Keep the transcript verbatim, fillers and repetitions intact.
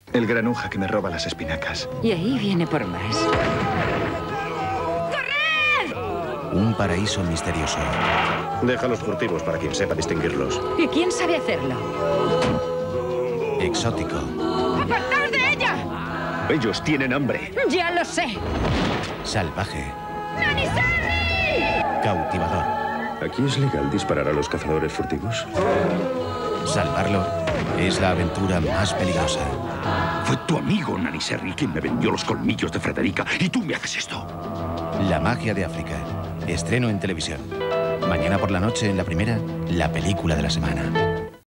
El granuja que me roba las espinacas. Y ahí viene por más. Un paraíso misterioso. Deja los furtivos para quien sepa distinguirlos. ¿Y quién sabe hacerlo? Exótico. ¡Apartaos de ella! Ellos tienen hambre. ¡Ya lo sé! Salvaje. ¡Nani-Sari! Cautivador. ¿Aquí es legal disparar a los cazadores furtivos? Salvarlo es la aventura más peligrosa. Fue tu amigo, Nani-Sari, quien me vendió los colmillos de Frederica. Y tú me haces esto. La magia de África. Estreno en televisión. Mañana por la noche, en la primera, la película de la semana.